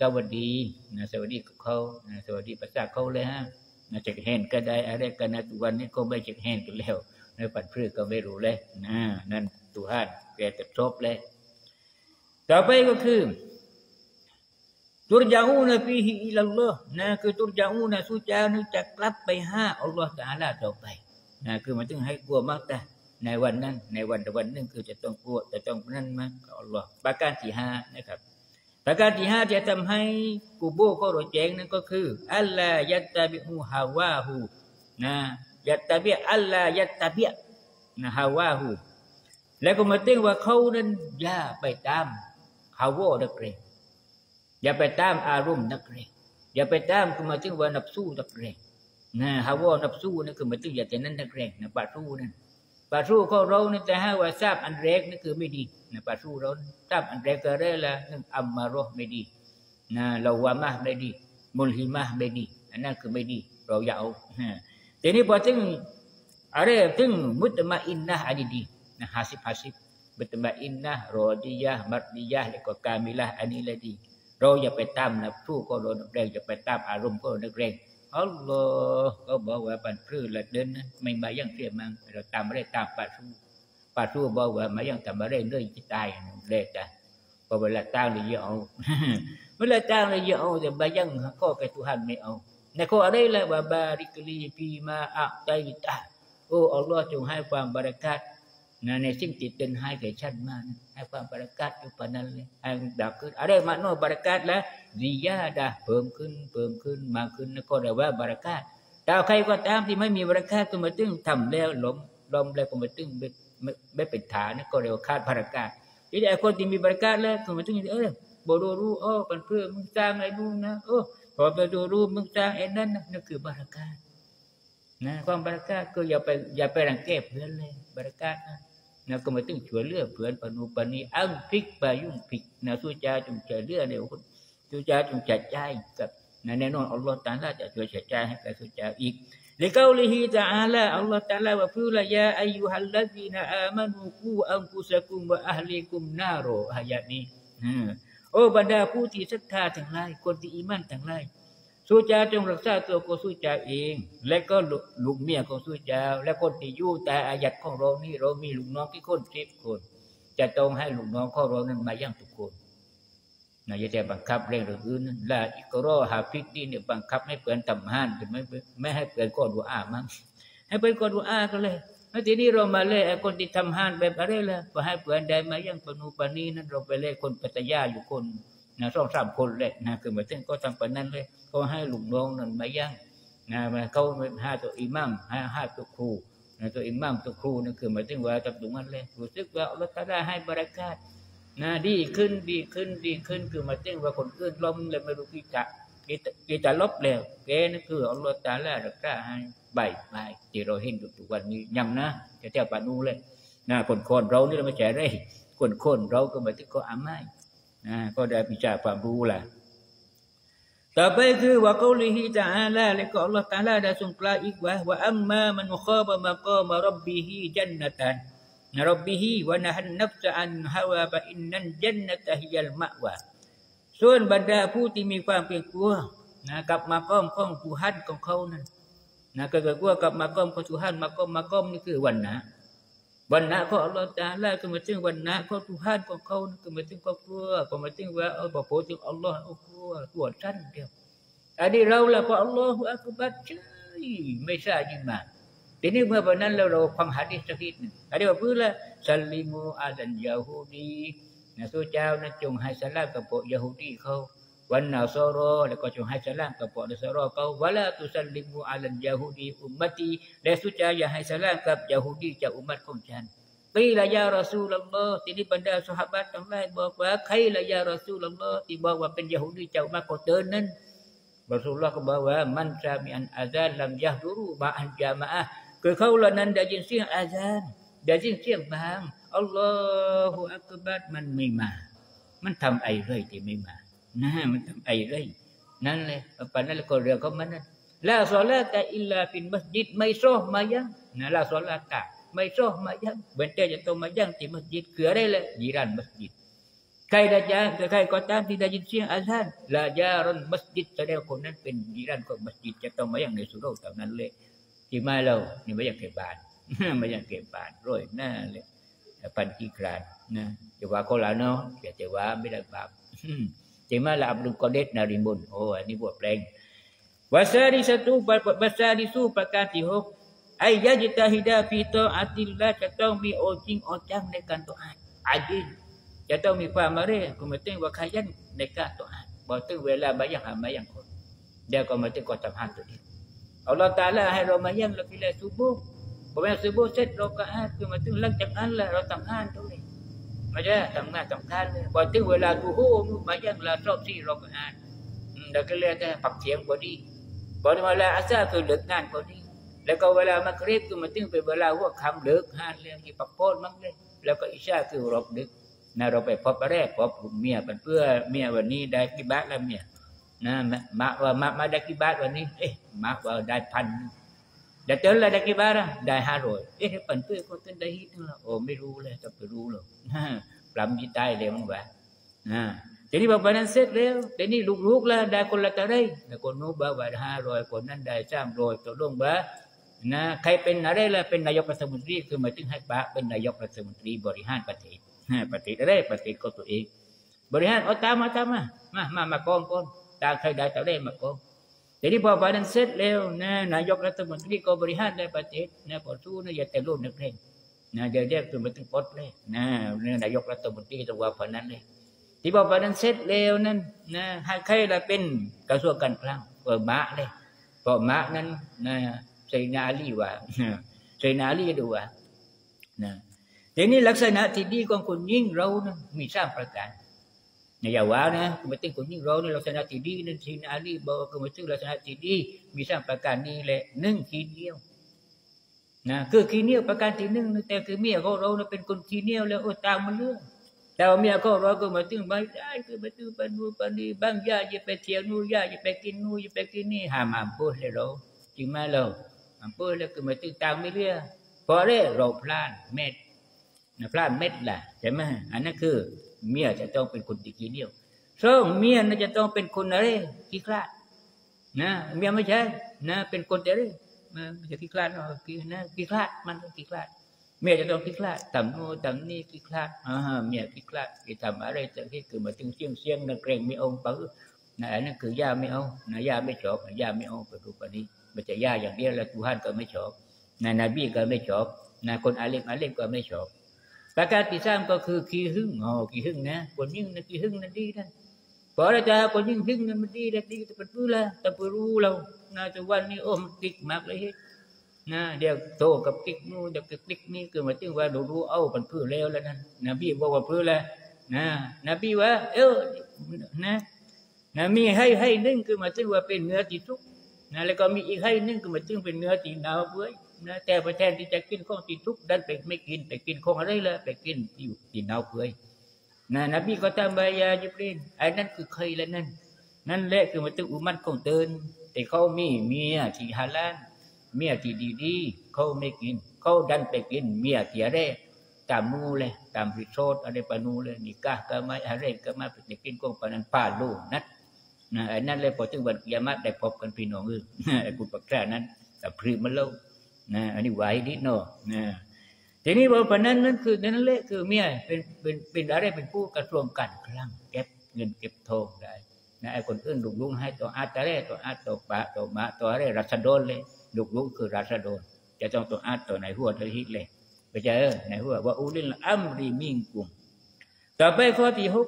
สวัสดีนะสวัสดีกับเขานะสวัสดีภาษาเขาเลยฮะนะจะเห็นก็ได้อะไรกันนะทุกวันนี้ก็ไม่จะเห็นกันแล้วในปัดพื้นก็ไม่รู้เลยนะนั่นตุฮันแกจะชบเลยต่อไปก็คือตุรจาอูนฟีฮิอิลลัลลอฮ์นะคือตุรจาอูนสุจานึกจะกลับไปหาอัลลอฮ์ตะอาลาต่อไปนะคือมันต้องให้กลัวมากแต่ในวันนั้นในวันวันนึงคือจะต้องกลัวจะต้องนั่นมากอัลลอฮ์ประการที่ห้านะครับประการที่ห้าจะทำให้กูโบเขาโรเจงนั่นก็คืออัลลายัตตะบิฮูฮาวาฮูนะยัตตะบิอัลลายัตตะบินะฮาวาฮูแล้วก็มาตึงว่าเขานั้นอย่าไปตามฮาวานักเรงอย่าไปตามอารมณ์นักเรงอย่าไปตามคือมาตึงว่านับสู้นักเรงนะฮาวานับสู้นั่นคือมาตึงอย่าแต่นั้นนักเรงนะปาสู้นั่นปาสู้เขาเราเนี่ยแต่ให้ว่าทราบอันแรกนั่นคือไม่ดีนะปาสู้เราทราบอันแรกก็เรื่องละนั่นอัมมาโรไม่ดีนะเราวามะไม่ดีมุลฮิมะไม่ดีอันนั้นคือไม่ดีเราอย่าเอาทีนี้พอถึงอะไรถึงมุตมะอินนะอันนี้ดีนะฮาสิบฮาสิบมุตมะอินนะรอดียะมัดดียะแล้วก็กามิละอันนี้เลยดีเราอย่าไปตามนับสู้ก็เรานักแรงอย่าไปตามอารมณ์ก็นักแรงอัลลอฮ์ก็บอกว่าปันพื้นละเดินนะไม่มายังเสียมังเราตามไม่ได้ตามปาสู้ปาสู้บอกว่ามายังตามไม่ได้เรื่อยจิตใจเลยจ้ะพอเวลาตั้งเลยเยอะเอาเวลาตั้งเลยเยอะเอาแต่มายังก็แก่ทุหันไม่เอาในข้ออะไรละว่าบาริกลีฟีมาอัตไยตะโอ้อัลลอฮ์จงให้ความบารักัตนะในสิ่งที่เป็นให้แก่ฉันมาให้ความบารักัตอยู่ปานนั้นเลยให้ดับขึ้นอะไรมาโนบารักัตแล้วดียาดาเพิ่มขึ้นเพิ่มขึ้นมากขึ้นนั่นก็เรียกว่าบารักัตแต่ใครก็ตามที่ไม่มีบารักัตก็มาตึงทำแล้วล้มล้มแล้วก็มาตึงไม่ไม่เป็นฐานนั่นก็เรียกว่าขาดบารักัตทีนี้ไอ้คนที่มีบารักัตแล้วก็มาตึงเออโบโดรู้โอ้เป็นเพื่อนมึงสร้างอะไรนู่นนะโอ้พอไปดูรูปมึงสร้างไอ้นั่นนั่นคือบารักัตนะความบารักัตก็อย่าไปอย่าไปรังแกเพื่อนเลยบารักัตนะนะก็มาตึงช่วยเหลือเพื่อนปนุปนีอังพิกปายุ่งพิกนะสู้ใจจงช่วยเหลือเนี่ยคนสู้ใจจงจัดใจกับนะแน่นอนอัลลอฮฺตะอาลาจะช่วยจัดใจให้กับสู้ใจอีกลิกาลิฮิตะอาลาอัลลอฮฺตะอาลาว่าพูดละยาอายุฮัลลซีนะอามานูกูอันกุสกุมวะอัลลิกุมนาโรอายะนี้โอ้บรรดาผู้ที่ศรัทธาทั้งหลายคนที่อีมันทั้งหลายสู้ใจจงรักษาตัวของสู้ใจเองและก็ลูกเมียของสู้ใจและคนที่อยู่แต่อายัดของเรานี่เรามีลูกน้องกี่คนสิบคนจะต้องให้ลูกน้องของเรานั้นมายังทุกคนนะอย่าแต่บังคับเรื่องอื่นละอิกรอฮาฟิกนี่เนี่ยบังคับให้เปลี่ยนตำหานแต่ไม่ไม่ให้เปลี่ยนก้อนดุอามั้งให้เป็นก้อนดุอาก็เลยแล้วทีนี้เรามาเลยไอ้คนที่ทำหานแบบอะไรล่ะพอให้เปลี่ยนได้มายังปนุปนีนั้นเราไปเลยคนปัตยาอยู่คนนะสองสามคนเลยนะคือหมายถึงก็ทำปนนั้นเลยก็ให้ลูกน้องนั้นมายังนะมาเขาห้าตัวอิหมัมห้าห้าตัวครูนะตัวอิหมัมตัวครูนั่นคือหมายถึงว่าตับตรงนั้นเลยรู้สึกว่าอัลลอฮฺตะอาลาให้บารักาตนะดีขึ้นดีขึ้นดีขึ้นคือหมายถึงว่าคนอื่นล้มเลยไม่รู้กี่จะกี่จะลบแล้วแกนั่นคืออัลลอฮฺตะอาลารักษาให้ใบใบที่เราเห็นทุกวันนี้ยังนะจะเจ้าปานูเลยนะคนคนเรานี่เราไม่ใช่ไรคนคนเราก็หมายถึงก็อามัยนะก็ได้พิจารณาความรู้ล่ะต่อไปคือว่าเขาลิฮิตะอาลาและก็อัลลอฮฺตะอาลาได้ทรงกล่าวอีกว่าว่าอัมมามันขอบะมะกามะร็อบบิฮิจันนะตันนะร็อบบิฮิวะนะฮันนัฟซะอันฮาวาบะอินนันจันนะตะฮิยัลมะวะส่วนบรรดาผู้ที่มีความเกรงกลัวนะกับมะกามของทุฮันของเขานั้นนะก็กลัวกับมะกามของทุฮันมะกามมะกามนี่คือวันนะวันนะของอัลลอฮฺตะอาลาก็หมายถึงวันนะของทุฮันของเขาก็หมายถึงครอบครัวก็หมายถึงว่าเอาบอกโปรดถึงอัลลอฮฺอัลลอฮฺตัวท่านเดียวอันนี้เราละพออัลลอฮฺอักบัรใช่ไม่ใช่ยิ่งมากทีนี้เมื่อวันนั้นเราเราฟังหะดีษสักนิดนึงอันนี้ว่าพูดละซัลลิมูอาลันยาฮูดีนะสู้เจ้านะจงให้สลามกับพวกยาฮูดีเขาวันนาซอรอแล้วก็จงให้สลามกับพวกนาซอรอเขาวะลาตุซัลลิมูอาลันยาฮูดีอุมมตีและสู้เจ้าอย่าให้สลามกับยาฮูดีจากอุมมัตของฉันกีลายารอซูลุลลอฮ์ทีนี้บรรดาซอฮาบะห์ทั้งหลายบอกว่าใครลายารอซูลุลลอฮ์ที่บอกว่าเป็นยาฮูดีจากอุมมัตของเธอนั้นRasulullahก็บอกว่ามันซามิอันอาซานลัมยะฮดุรุมะอันญามะอะห์คือเขาเหล่านั้นได้ยินเสียงอาซานได้ยินเสียงบางอัลลอฮฺอักบัรมันไม่มามันทำไอ้ไรที่ไม่มานะมันทำไอ้ไรนั่นเลยปานนั้นก็เรื่องของมันนั่นลาศอลาตะอิลลาฟิลมัสยิดไม่ซอมายังนะลาศอลาตะไม่ซอมายังเว้นแต่จะต้องมายังที่มัสยิดคืออะไรล่ะญิรานมัสยิดใครได้ยาใครก็ตามที่ได้ยินเสียงอาซานลาจารอนมัสยิดแสดงคนนั้นเป็นจีรันของมัสยิดจะต้องมาอย่างในสุโรเท่านั้นเลยที่ไม่เรานี่ไม่อยากเก็บบานไม่อยากเก็บบานร้อยหน้าเลยปันกีกรานนะจะว่าเขาละเนาะอย่าจะว่าไม่ได้บาปที่มาละอับดุลกอเดตนาริมุนโอ้อันนี้บทเพลงวาซาดิสตูวาซาดิสูประการที่หกไอยะจิตาฮิดาฟิโตอัติลละจะต้องมีโอจริงโอจังในการต่ออาอาดินจะต้องมีความมาเร่ก็มาตึงว่าขยันในการต่ออาพอตึงเวลาบางอย่างหามาอย่างคนเดี๋ยวก็มาตึงก็ทำหันตัวเดียวอัลลอฮฺตาลาให้เรามายังเราพิลาสุบุพอเวลาสุบุเสร็จเราก็อ่านคือมาตึงหลังจากนั้นละเราทำงานตัวนี้มาใช่ทำงานทำการเลยพอตึงเวลาดูโอ้มายังเราชอบที่เราก็อ่านเราก็เลยแต่ปักเสียงพอดีพอเวลาอาซาคือเลิกงานพอดีแล้วก็เวลามาครีบคือมาตึงเป็นเวลาหัวคำเลิกงานเลยที่ปักโพดมั่งเลยแล้วก็อิชาคือรบดึกนะเราไปพบอะไรพบเมียเป็นเพื่อเมียวันนี้ได้กี่บาทแล้วเมียนะมาว่ามามาได้กี่บาทวันนี้เอ๊ะมาว่าได้พันได้เจอแล้วได้กี่บาทอ่ะได้ห้าร้อยเอ๊ะเป็นเพื่อคนต้นได้ฮิตนึงละโอ้ไม่รู้เลยจะไปรู้หรอกปลำยี่ใต้เลยมั้งวะนะทีนี้พอวันนั้นเสร็จแล้วทีนี้ลูกๆแล้วได้คนละเท่าไรแต่คนนู้นบ้าว่าห้าร้อยคนนั้นได้สามร้อยตัวลงบ้านะใครเป็นอะไรล่ะเป็นนายกรัฐมนตรีคือหมายถึงให้ป้าเป็นนายกรัฐมนตรีบริหารประเทศประเทศอะไรประเทศก็ตัวเองบริหารเอาตามมาตามมามามา มากองก่อนตามใครได้ต่อได้มากองแต่ที่พอวันนั้นเสร็จแล้วนะนายกรัฐมนตรีก็บริหารในประเทศนะพอสู้นะอย่าแต่รุ่นนักเรียนนะเดี๋ยวเรียกตัวมาถึงปดเลยนะนายกรัฐมนตรีตัววันนั้นเลยที่พอวันนั้นเสร็จแล้วนั้นนะให้ใครละเป็นกระทรวงการคลังเปิดมะเลยพอมะนั้นนะไซนาลีว่าไซนาลีดูว่านะทีนี้ลักษณะที่ดีของคนยิ่งเรานะมีสามประการในยาวานะมาถึงคนยิ่งเราในลักษณะที่ดีนั้นไซนาลีบอกก็มาถึงลักษณะที่ดีมีสามประการนี้แหละหนึ่งขี้เหนียวนะคือขี้เหนียวประการที่หนึ่งแต่คือเมียของเราเป็นคนขี้เหนียวแล้วโอ้ตามมันเรื่องแต่ว่าเมียของเราก็มาถึงไม่ได้คือมาถึงปนูปนีบางย่าจะไปเที่ยวนู่นย่าจะไปกินนู่นจะไปกินนี่ห้ามห้ามพูดเลยเราจริงไหมเราห้ามพูดแล้วคือมาถึงตามไม่เรื่องพอเร่เราพลาดเม็ดนะพลาดเม็ดล่ะใช่ไหมอันนั้นคือเมียจะต้องเป็นคนที่ขี้เหนียวสองเมียน่ะจะต้องเป็นคนอะไรขี้คลาดนะเมียไม่ใช่นะเป็นคนอะไรมันจะขี้คลาดเนาะขี้นะขี้คลาดมันขี้คลาดเมียจะต้องขี้คลาดต่ำโน่ต่ำนี่ขี้คลาดอ่าเมียขี้คลาดที่ทำอะไรจะที่คือมาถึงเสียงเสียงนักเกรงไม่เอาปื้อนะอันนั้นคือย่าไม่เอานะย่าไม่ชอบย่าไม่เอาไปดูปนี้มันจะย่าอย่างเดียวแล้วทุฮันก็ไม่ชอบนะนบีก็ไม่ชอบนะคนอาเลมอาเลมก็ไม่ชอบประการที่สามก็คือขี้หึ่งอ๋อขี้หึ่งนะคนยิ่งนะขี้หึ่งนั่นดีนะพอเราจะคนยิ่งหึ่งนั่นมันดีนะดีแต่เป็นผู้ละแต่ผู้รู้เรานะแต่วันนี้โอ้มันติดมากเลยเฮ้นะเดี๋ยวโตกับติ๊กนู่นเดี๋ยวกับติ๊กนี่คือมาถึงว่าดูรู้เอาเป็นพื้นแล้วแล้วนั่นนบีบอกว่าพื้นแล้วนะนบีว่าเออนะนะมีให้ให้นึ่งคือมาถึงว่าเป็นเนื้อที่ทุกนะแล้วก็มีอีกให้นึ่งคือมาถึงเป็นเนื้อที่หนาวเบื่อนะแต่ประแทนที่จะกินของที่ทุกดันไปไม่กินไปกินของอะไรเลยไปกินที่ที่หนาวเบื่อนะนบีก็ตามบายาจิบรีนไอ้นั่นคือใครแล้วนั่นนั่นแหละคือมาถึงอุมัตของเตือนแต่เขามีเมียที่ฮาลาลเมียที่ดีๆเขาไม่กินเขาดันไปกินเมียที่อะไรตามนูเลยตามริโซดอะไรปานูเลยนิกะก็ไม่อะไรก็ไม่ไปกินของปานันป้าลูกนัดนะไอ้นั่นเลยพอถึงวันกิยามะได้พบกันพี่น้องอื่นไอ้กุปักแค่นั้นแต่พรีมันเล่านะอันนี้ไหวนิดหน่อยนะทีนี้พอปานั้นนั่นคือนั่นแหละคือเมียเป็นเป็นเป็นอะไรเป็นผู้กระทรวงการคลังเก็บเงินเก็บทองได้นะไอ้คนอื่นลุกลุงให้ตัวอาตาเร่ตัวอาตัวปะตัวมะตัวอะไรรัชโดนเลยลุกลุกคือราชโดนจะต้องตัวอาตัวไหนหัวตัวฮิตเลยไปเจอในหัวว่าอุลิลอัมริมิงกุมต่อไปข้อที่หก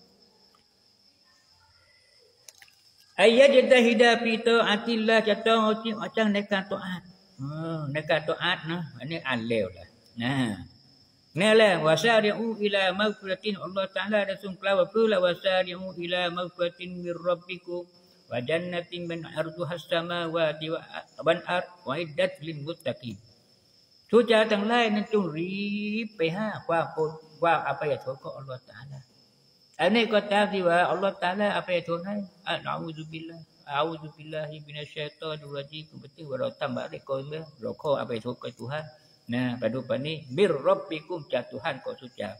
อายะห์จะฮิดาปีโตอัติลลาจะต้องเอาจริงเอาจังในการตัวอาในการตัวอานะอันนี้อ่านเร็วเลยนะนี่แหละวาซาริอูอิลามักฟิรตินอัลลอฮฺตะอาลาได้ทรงกล่าวว่าพูดแล้ววาซาริอูอิลามักฟิรตินมิร็อบบิกุมwa jannatin min arduha as-samawati wal ard wa iddat lil muttaqin ทุกอย่างทั้งหลายนั้นจงรีบไปหาความโปรดความอภัยโทษของอัลเลาะห์ตะอาลาอันนี้ก็ตามที่ว่าอัลเลาะห์ตะอาลาอภัยโทษให้อะนะอูซุบิลลาฮ์อะอูซุบิลลาฮิมินัชชัยฏอนิรเราะญีมbetulว่าเราทำอะไรก็ไม่เราขออภัยโทษกับ Tuhan นะpada ปัจจุบันนี้มิรร็อบบิกุมจาก Tuhan ของสุจา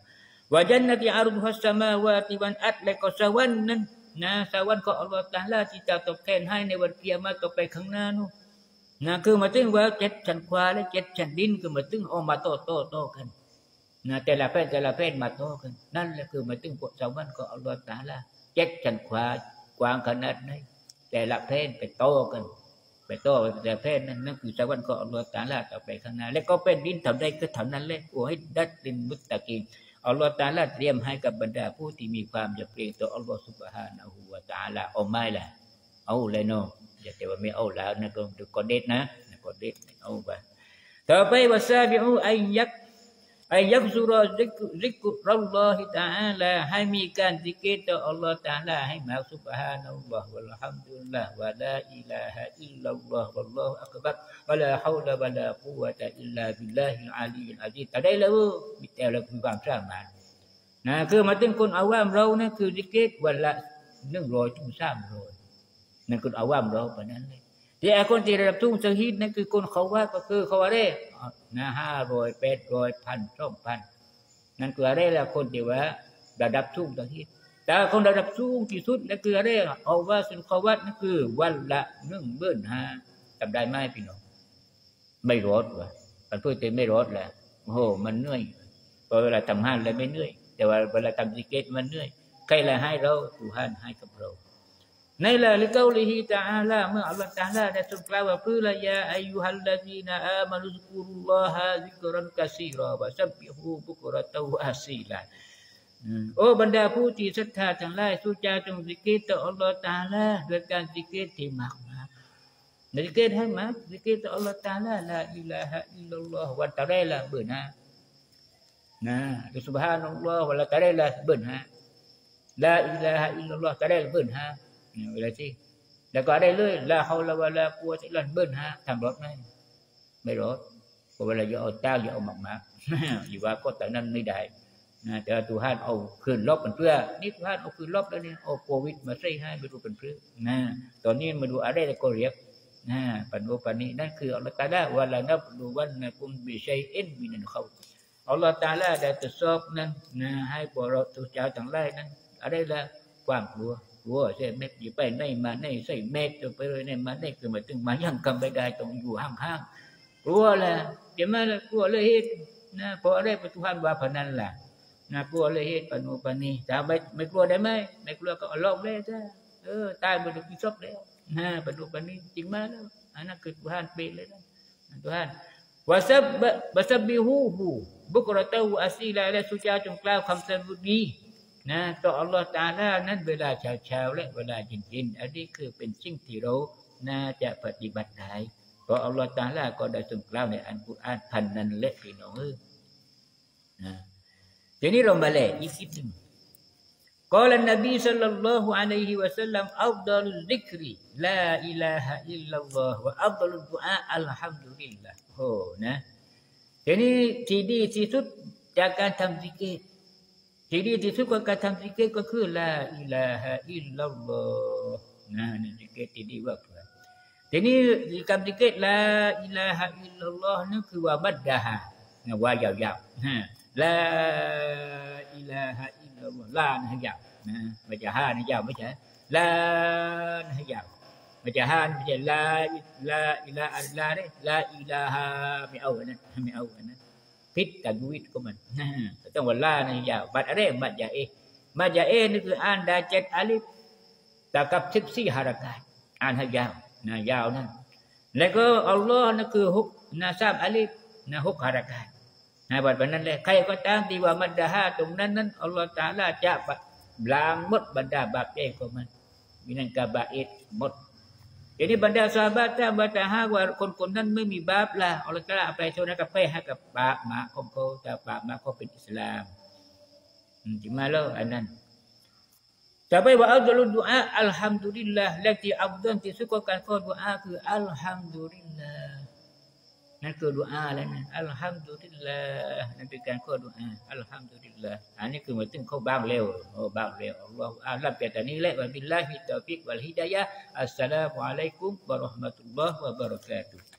วะจันนติอารุฮัสสมาวาติวันอัดและก็สวรรค์นั้นนะสวรรค์ของอัลลอฮฺตะอาลาที่จะตอบแทนให้ในวันกิยามะฮ์ต่อไปข้างหน้านู้นนะคือมาถึงว่าเจ็ดชั้นฟ้าและเจ็ดชั้นดินคือมาถึงออกมาโตโตโตกันนะแต่ละเพศแต่ละเพศมาโตกันนั่นแหละคือมาถึงสวรรค์ของอัลลอฮฺตะอาลาเจ็ดชั้นฟ้ากว้างขนาดไหนแต่ละเพศไปโตกันไปโตแต่เพศนั้นนั่นคือสวรรค์ของอัลลอฮฺตะอาลาต่อไปข้างหน้าและก็เป็นดินเท่าใดก็เท่านั้นเลยโอ้ให้ดัดดินมุตตะกีนอัลลอฮฺตะอาลาเตรียมให้กับบรรดาผู้ที่มีความยำเกรงต่ออัลลอฮฺซุบฮานะฮูวะตะอาลาเอาไม่ล่ะเอาเลยเนาะอย่าแต่ว่าไม่เอาแล้วนะก็ดูกอเด็ดนะก็เด็ดเอาไปต่อไปว่าซาบิอูอัยยักอัยยักซุรซิกซิกรุลลอฮิตะอาลาให้มีการซิกต่ออัลลอฮฺตะอาลาให้มากซุบฮานะฮูวะวัลฮัมดุลิลลาฮ์วะลาอิลาฮะอิลลัลลอฮ์วัลลอฮุอักบัรวะลาฮาวละวะลากุวะตะอิลลาบิลลาฮิลอาลีลอะซีมแต่ได้แล้วมีแต่ละความสามารถนะคือมาถึงคนอาวามเรานะคือซิกวันละหนึ่งร้อยถึงสามร้อยนั่นคนอาวามเราปะนั้นเลยแต่คนที่ระดับทุ่งชะฮีดนั่นคือคนเขาว่าก็คือเขาว่าได้นะห้าร้อยแปดร้อยพันสองพันนั่นคืออะไรล่ะคนที่ว่าระดับทุ่งชะฮีดแต่คนระดับสูงที่สุดนั่นคืออะไรเอาว่าสุนเขาวัดนั่นคือวันละหนึ่งหมื่นห้าจำได้ไหมพี่น้องไม่รอดว่ะมันเพื่อเต็มไม่รอดแหละโอ้โหมันเหนื่อยพอเวลาทำงานเลยไม่เหนื่อยแต่ว่าเวลาทำซิกเก็ตมันเหนื่อยใครละให้เราผู้ให้ให้กับเราในละลิกาลิฮิตะอาลาเมื่ออัลลอฮฺตะอาลาได้ทรงกล่าวว่าพูละยาอายุฮัลลซีนาอามานุซกุรุลลอฮะซิกรันกะซีรอวะซับบิฮูบุกเราะตะวะซีลาโอ้บรรดาผู้ที่ศรัทธาทั้งหลายสู้จาจงซิกเก็ตต่ออัลลอฮฺตะอาลาด้วยการซิกเก็ตที่มากมากซิกเก็ตให้มากซิกเก็ตต่ออัลลอฮฺตะอาลาลาอิลาฮะอิลลัลลอฮฺวันตะไรละเบื่อหน้านะซุบฮานัลลอฮฺวะละตะไรละเบื่อหน้าลาอิลาฮะอิลลัลลอฮฺตะไรละเบื่อหน้าเวลาที่แล้วก็ได้เลยลาฮาวลาวะลากุวะตะอิลลัลเบิ้ลฮะทำรถไหมไม่รถเพราะเวลาจะเอาเต้าจะเอาหมักหมักอยู่ว่าก็แต่นั้นไม่ได้นะแต่ตัวท่านเอาคืนลบเป็นเพื่อนี่ตัวท่านเอาคืนลบแล้วเนี่ยเอาโควิดมาใส่ให้ไปดูเป็นเพื่อนะตอนนี้มาดูอะไรก็เรียกนะปัญโอปันนี้นั่นคืออัลลอฮฺตะอาลาว่าละนับดูวันนะกุมบิชัยอินมินันเขาอัลลอฮฺตะอาลาได้ตรวจสอบนั้นนะให้พวกเราทุกเจ้าทั้งหลายนั้นอะไรละความกลัวกลัวใช่เม็ดอยู่ไปในมาในใส่เม็ดไปเลยในมาในคือมาถึงมายังกำไปได้ต้องอยู่ห่างๆกลัวแหละเดี๋ยวมากลัวเลยเหตุนะพออะไรประตูหันว่าพนันล่ะนะกลัวเลยเหตุปนุปนีแต่ไม่ไม่กลัวได้ไหมไม่กลัวก็ลองเลยจ้าเออตายมันกินซบแล้วนะปนุปนีจริงมากแล้วอันนั้นคือตัวหันเปเลยนะตัวหันวาซับวาซับบิฮูฮูบุกรตะวอาซีลาและสุจาจงกล่าวคำสรรเสริญนะต่ออัลลอฮฺตะอาลานั้นเวลาเช้าๆและเวลาเย็นๆอันนี้คือเป็นสิ่งที่เราน่าจะปฏิบัติได้เพราะอัลลอฮฺตะอาลาก็ได้ทรงกล่าวในอัลกุรอานพันนั้นเละพี่น้องเออนะทีนี้เรามาเล่อีกสิบหนึ่งกล่าวนบีศ็อลลัลลอฮุอะลัยฮิวะซัลลัมอัฟฎอลุซิกริลาอิลาฮะอิลลัลลอฮวะอัฟฎอลุดุอาอัลฮัมดุลิลลาห์โอ้นะทีนี้ที่ดีที่สุดจากการทำซิกร์ที่ดีที่สุดของการทำซิกร์ก็คือลาอิลาฮะอิลลัลลอฮ์นะนี่ซิกร์ที่ดีว่าเพื่อทีนี้การซิกร์ลาอิลาฮะอิลลัลลอฮ์นั่นคือว่าบัดดาฮะนะว่ายาวๆฮะลาอิลาฮะอิลลัลลอฮ์ลานะยาวนะไม่ใช่ฮานะยาวไม่ใช่ลานะยาวไม่ใช่ฮาไม่ใช่ลาลาอิลาอัลลาเนี่ยลาอิลาฮะไม่เอาอันนั้นไม่เอาอันนั้นพิษกับวิทย์ก็มันต้องว่าลาในยาวบัดอะไรมัดยาเอมัดยาเอนี่คืออ่านได้เจ็ดอาลิฟแต่กับสิบสี่ฮารักาตอ่านให้ยาวนะยาวนั่นแล้วก็อัลลอฮ์นั่นคือหกนะสามอาลิฟนะหกฮารักาตนะบัดแบบนั้นเลยใครก็ตามที่ว่ามัดดาฮาตรงนั้นนั้นอัลลอฮ์ตะอาลาจะล้างหมดบรรดาบาปเองของมันมินันกะบาอิดหมดทีนี้บรรดาซอฮาบะห์ถ้าบรรดาหากว่าคนคนนั้นไม่มีบาปละอัลลอฮฺตะอาลาไปโชว์นะครับไปให้กับบาปมาของเขาแต่บาปมาเขาเป็นอิสลามจริงไหมล่ะอันนั้นจะไปว่าอัลลอฮฺดุอาอัลฮัมดุลิลลาห์และที่อัลลอฮฺที่สุดของการขอดุอาคืออัลฮัมดุลิลลาห์นั่นคือดุอาแล้วนะอัลฮัมดุลิลลาห์นั่นเป็นการขอดุอาอัลฮัมดุลิลลาห์อันนี้คือมาถึงเขาบางเร็วโอ้บางเร็วอัลลอฮฺอาลับแต่ตอนนี้แหละว่าบิลลาฮิตตอฟิกวัลฮิดายะฮ์อัสสลามุอะลัยกุมวะเราะห์มะตุลลอฮ์วะบะเราะกาตุฮ์